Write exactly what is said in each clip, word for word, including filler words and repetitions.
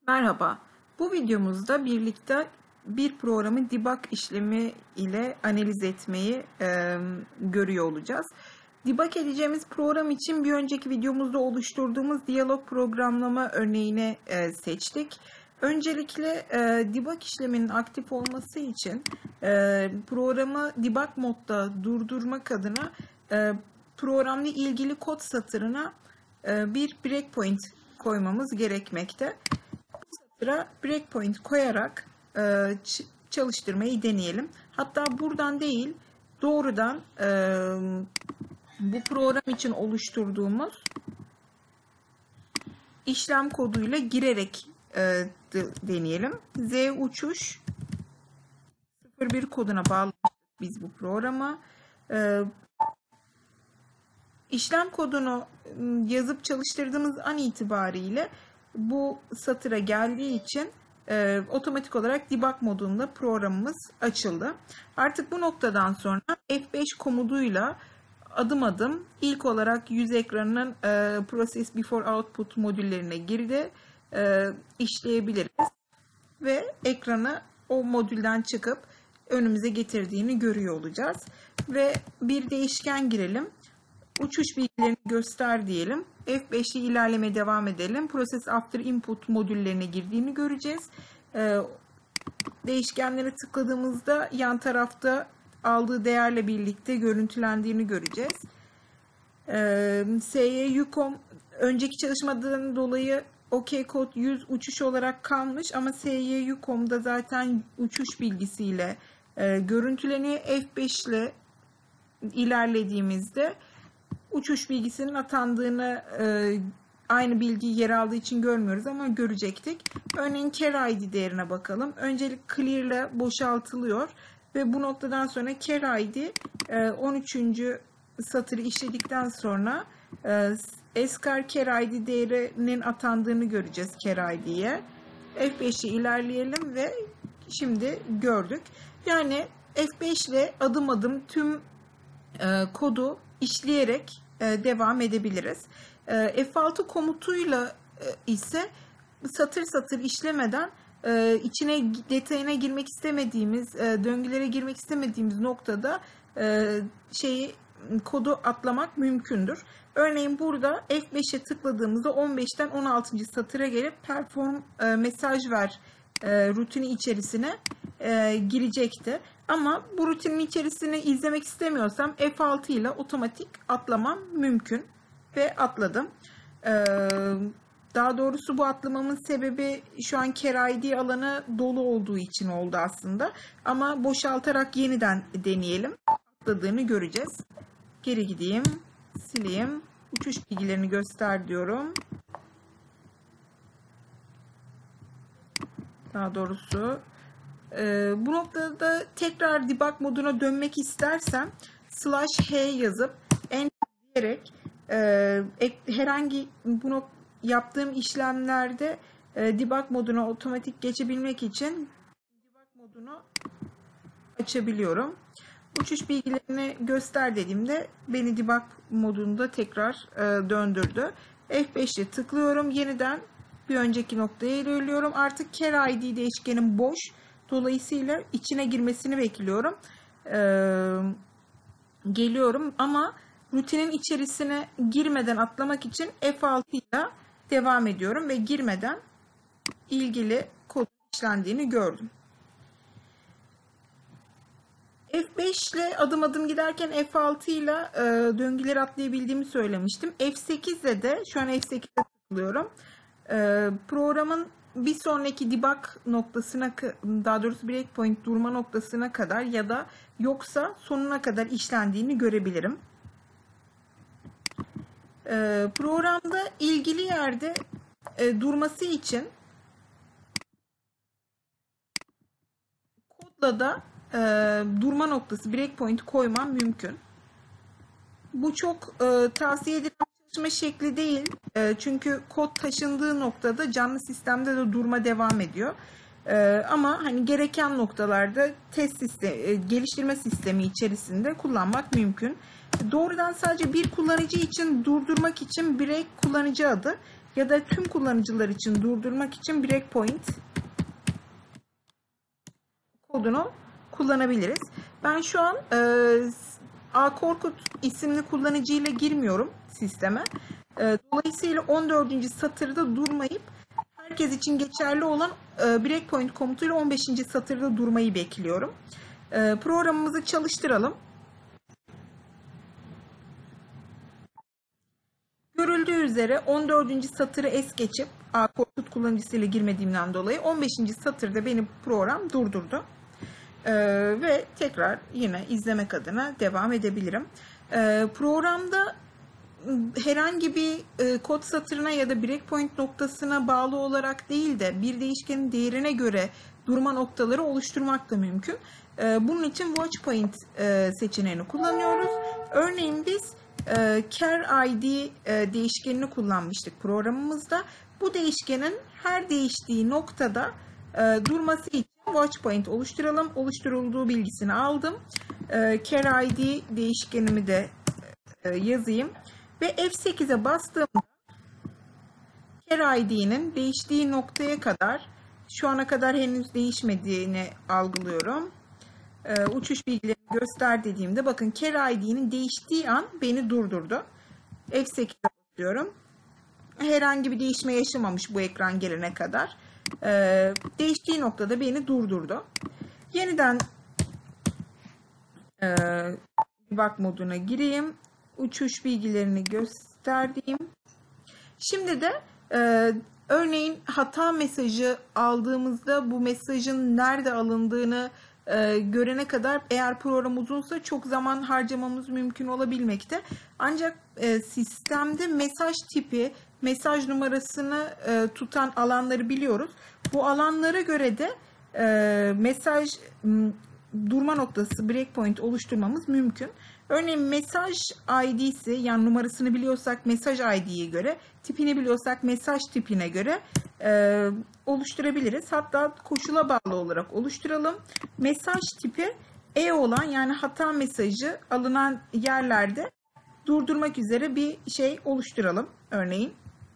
Merhaba. Bu videomuzda birlikte bir programı debug işlemi ile analiz etmeyi e, görüyor olacağız. Debug edeceğimiz program için bir önceki videomuzda oluşturduğumuz diyalog programlama örneğini e, seçtik. Öncelikle e, debug işleminin aktif olması için e, programı debug modda durdurmak adına e, programla ilgili kod satırına e, bir breakpoint koymamız gerekmekte. Sıra breakpoint koyarak e, çalıştırmayı deneyelim. Hatta buradan değil, doğrudan e, bu program için oluşturduğumuz işlem koduyla girerek e, deneyelim. Z uçuş sıfır bir koduna bağlamıştık biz bu programa. E, işlem kodunu yazıp çalıştırdığımız an itibariyle bu satıra geldiği için e, otomatik olarak debug modunda programımız açıldı. Artık bu noktadan sonra F beş komutuyla adım adım ilk olarak yüz ekranının e, Process Before Output modüllerine girdi e, işleyebiliriz ve ekranı o modülden çıkıp önümüze getirdiğini görüyor olacağız. Ve bir değişken girelim. Uçuş bilgilerini göster diyelim. F beş ile ilerlemeye devam edelim. Process After Input modüllerine girdiğini göreceğiz. Ee, değişkenlere tıkladığımızda yan tarafta aldığı değerle birlikte görüntülendiğini göreceğiz. Ee, S Y Ucom önceki çalışmadan dolayı OKCode yüz uçuş olarak kalmış ama S Y Ucom'da zaten uçuş bilgisiyle e, görüntüleniyor. F beş ile ilerlediğimizde uçuş bilgisinin atandığını e, aynı bilgi yer aldığı için görmüyoruz ama görecektik. Örneğin Char I D değerine bakalım. Öncelik clear ile boşaltılıyor ve bu noktadan sonra Char I D e, on üçüncü satırı işledikten sonra e, Eskar Char I D değerinin atandığını göreceğiz Char I D'ye. F beş'e ilerleyelim ve şimdi gördük. Yani F beş ile adım adım tüm e, kodu işleyerek e, devam edebiliriz. E, F altı komutuyla e, ise satır satır işlemeden e, içine detayına girmek istemediğimiz, e, döngülere girmek istemediğimiz noktada e, şeyi kodu atlamak mümkündür. Örneğin burada F beş'e tıkladığımızda on beş'ten on altıncı satıra gelip perform e, mesaj ver e, rutini içerisine e, girecekti. Ama bu rutinin içerisini izlemek istemiyorsam F altı ile otomatik atlamam mümkün ve atladım. Ee, daha doğrusu bu atlamamın sebebi şu an Char I D alanı dolu olduğu için oldu aslında. Ama boşaltarak yeniden deneyelim. Atladığını göreceğiz. Geri gideyim, sileyim. Uçuş bilgilerini göster diyorum. Daha doğrusu Ee, bu noktada tekrar debug moduna dönmek istersem slash h yazıp enter diyerek e, herhangi bunu yaptığım işlemlerde e, debug moduna otomatik geçebilmek için debug modunu açabiliyorum. Uçuş bilgilerini göster dediğimde beni debug modunda tekrar e, döndürdü. F beş'e tıklıyorum. Yeniden bir önceki noktaya ilerliyorum. Artık Char I D değişkenim boş. Dolayısıyla içine girmesini bekliyorum. Ee, geliyorum ama rutinin içerisine girmeden atlamak için F altı ile devam ediyorum ve girmeden ilgili kod işlendiğini gördüm. F beş ile adım adım giderken F altı ile e, döngüleri atlayabildiğimi söylemiştim. F sekiz ile de şu an F sekiz'e tıklıyorum. E, programın bir sonraki debug noktasına, daha doğrusu breakpoint durma noktasına kadar ya da yoksa sonuna kadar işlendiğini görebilirim. Ee, programda ilgili yerde e, durması için kodla da e, durma noktası breakpoint koymam mümkün. Bu çok e, tavsiye edilen çalışma şekli değil. E, çünkü kod taşındığı noktada canlı sistemde de durma devam ediyor. E, ama hani gereken noktalarda test sistemi, e, geliştirme sistemi içerisinde kullanmak mümkün. Doğrudan sadece bir kullanıcı için durdurmak için break kullanıcı adı. ya da tüm kullanıcılar için durdurmak için breakpoint kodunu kullanabiliriz. Ben şu an e, A Korkut isimli kullanıcıyla girmiyorum sisteme. E, dolayısıyla on dördüncü satırda durmayıp herkes için geçerli olan e, breakpoint komutuyla on beşinci satırda durmayı bekliyorum. E, programımızı çalıştıralım. Görüldüğü üzere on dördüncü satırı es geçip A Korkut kullanıcısıyla girmediğimden dolayı on beşinci satırda beni program durdurdu. Ee, ve tekrar yine izlemek adına devam edebilirim. Ee, programda herhangi bir e, kod satırına ya da breakpoint noktasına bağlı olarak değil de bir değişkenin değerine göre durma noktaları oluşturmak da mümkün. Ee, bunun için watchpoint e, seçeneğini kullanıyoruz. Örneğin biz e, char I D e, değişkenini kullanmıştık programımızda. Bu değişkenin her değiştiği noktada e, durması için watchpoint oluşturalım. Oluşturulduğu bilgisini aldım. E, char I D değişkenimi de e, yazayım. Ve F sekize bastığımda char I D'nin değiştiği noktaya kadar, şu ana kadar henüz değişmediğini algılıyorum. E, uçuş bilgilerini göster dediğimde bakın char I D'nin değiştiği an beni durdurdu. F sekize basıyorum. Herhangi bir değişme yaşamamış bu ekran gelene kadar. Ee, değiştiği noktada beni durdurdu. Yeniden e, debug moduna gireyim. Uçuş bilgilerini göstereyim. Şimdi de e, örneğin hata mesajı aldığımızda bu mesajın nerede alındığını e, görene kadar eğer program uzunsa çok zaman harcamamız mümkün olabilmekte. Ancak e, sistemde mesaj tipi, mesaj numarasını e, tutan alanları biliyoruz. Bu alanlara göre de e, mesaj m, durma noktası breakpoint oluşturmamız mümkün. Örneğin mesaj I D'si, yani numarasını biliyorsak mesaj I D'ye göre, tipini biliyorsak mesaj tipine göre e, oluşturabiliriz. Hatta koşula bağlı olarak oluşturalım. Mesaj tipi E olan, yani hata mesajı alınan yerlerde durdurmak üzere bir şey oluşturalım. Örneğin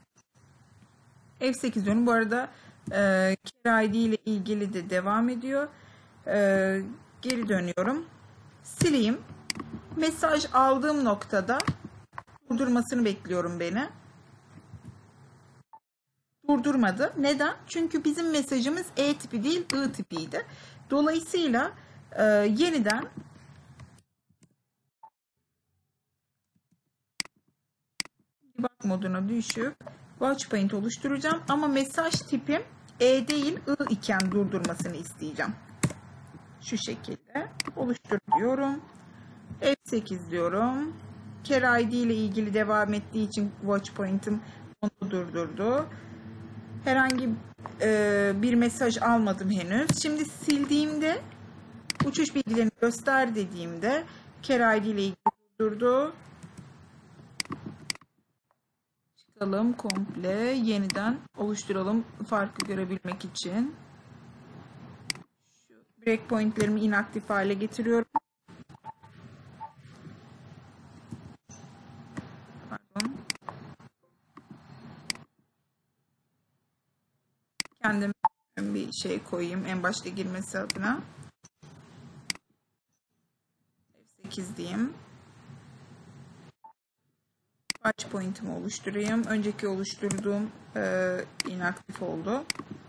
F sekiz diyorum. Bu arada e, char I D ile ilgili de devam ediyor. E, geri dönüyorum. Sileyim. Mesaj aldığım noktada durdurmasını bekliyorum beni. Durdurmadı. Neden? Çünkü bizim mesajımız E tipi değil, I tipiydi. Dolayısıyla e, yeniden debug moduna düşüp watchpoint oluşturacağım. Ama mesaj tipim E değil, I iken durdurmasını isteyeceğim. Şu şekilde oluştur diyorum. F sekiz diyorum. Char I D ile ilgili devam ettiği için watchpoint'im onu durdurdu. Herhangi e, bir mesaj almadım henüz. Şimdi sildiğimde, uçuş bilgilerini göster dediğimde char I D ile ilgili durdurdu. Çıkalım komple. Yeniden oluşturalım farkı görebilmek için. Şu breakpoint'lerimi inaktif hale getiriyorum. Pardon. Kendime bir şey koyayım en başta girmesi adına. F sekiz diyeyim. Watchpoint'imi oluşturayım. Önceki oluşturduğum e, inaktif oldu.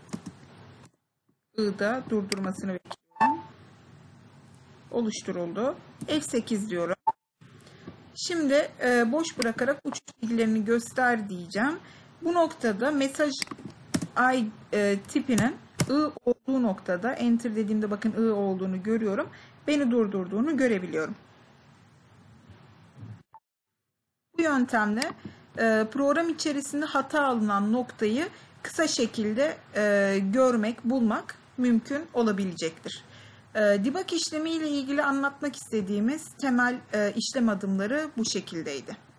I'da durdurmasını bekliyorum. Oluşturuldu. F sekiz diyorum. Şimdi e, boş bırakarak uçuş bilgilerini göster diyeceğim. Bu noktada mesaj I e, tipinin I olduğu noktada enter dediğimde bakın I olduğunu görüyorum. Beni durdurduğunu görebiliyorum. Bu yöntemle e, program içerisinde hata alınan noktayı kısa şekilde e, görmek, bulmak mümkün olabilecektir. E, debug işlemi ile ilgili anlatmak istediğimiz temel e, işlem adımları bu şekildeydi.